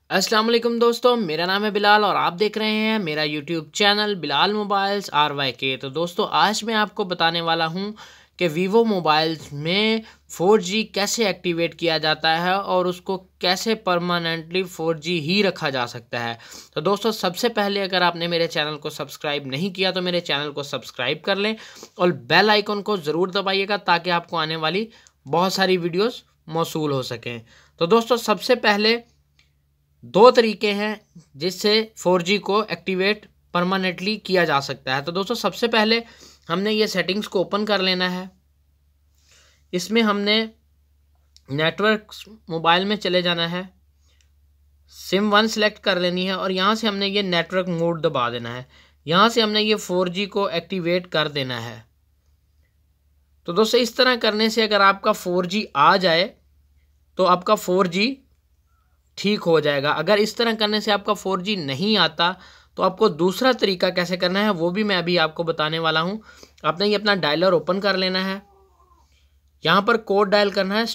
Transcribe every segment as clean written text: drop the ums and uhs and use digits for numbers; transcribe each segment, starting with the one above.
अस्सलाम वालेकुम दोस्तों, मेरा नाम है बिलाल और आप देख रहे हैं मेरा YouTube channel Bilal mobiles RYK। तो दोस्तों आज मैं आपको बताने वाला हूं कि वीवो मोबाइल्स में 4G कैसे एक्टिवेट किया जाता है और उसको कैसे परमानेंटली 4G ही रखा जा सकता है। तो दोस्तों सबसे पहले अगर आपने मेरे चैनल को सब्सक्राइब नहीं किया तो मेरे चैनल को सब्सक्राइब कर लें और बेल आइकन को ज़रूर दबाइएगा ताकि आपको आने वाली बहुत सारी वीडियोज़ मौसूल हो सकें। तो दोस्तों सबसे पहले दो तरीके हैं जिससे 4G को एक्टिवेट परमानेंटली किया जा सकता है। तो दोस्तों सबसे पहले हमने ये सेटिंग्स को ओपन कर लेना है। इसमें हमने नेटवर्क मोबाइल में चले जाना है, सिम 1 सेलेक्ट कर लेनी है और यहाँ से हमने ये नेटवर्क मोड दबा देना है। यहाँ से हमने ये 4G को एक्टिवेट कर देना है। तो दोस्तों इस तरह करने से अगर आपका 4G आ जाए तो आपका 4G ठीक हो जाएगा। अगर इस तरह करने से आपका 4G नहीं आता तो आपको दूसरा तरीका कैसे करना है वो भी मैं अभी आपको बताने वाला हूँ। आपने ये अपना डायलर ओपन कर लेना है, यहाँ पर कोड डायल करना है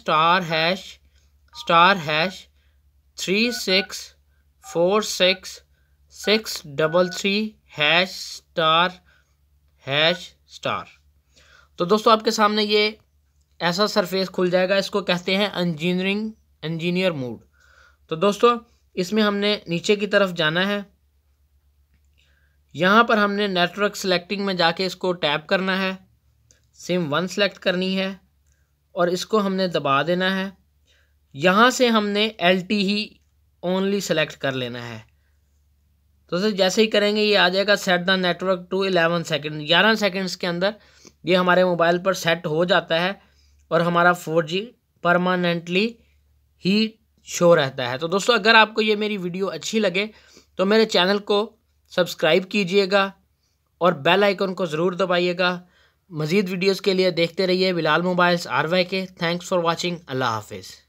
*##3646633##*। तो दोस्तों आपके सामने ये ऐसा सरफेस खुल जाएगा, इसको कहते हैं इंजीनियर मोड। तो दोस्तों इसमें हमने नीचे की तरफ जाना है, यहाँ पर हमने नेटवर्क सेलेक्टिंग में जाके इसको टैप करना है, सिम 1 सेलेक्ट करनी है और इसको हमने दबा देना है। यहाँ से हमने LTE ओनली सेलेक्ट कर लेना है। तो सर जैसे ही करेंगे ये आ जाएगा set the network to 11 second. 11 seconds के अंदर ये हमारे मोबाइल पर सेट हो जाता है और हमारा 4G परमानेंटली ही शो रहता है। तो दोस्तों अगर आपको ये मेरी वीडियो अच्छी लगे तो मेरे चैनल को सब्सक्राइब कीजिएगा और बेल आइकन को ज़रूर दबाइएगा। मज़ीद वीडियोज़ के लिए देखते रहिए Bilal mobiles RYK। Thanks for watching. अल्लाह हाफिज़।